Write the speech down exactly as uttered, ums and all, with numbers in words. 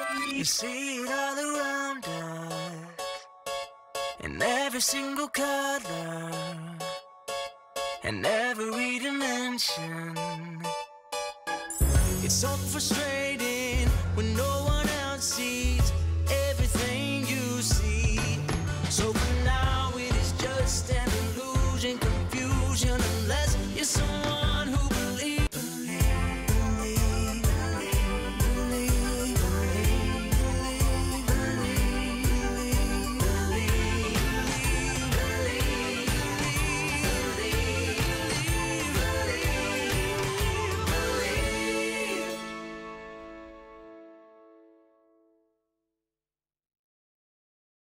You see it all around us, in every single color, in every dimension. It's so frustrating when no one else sees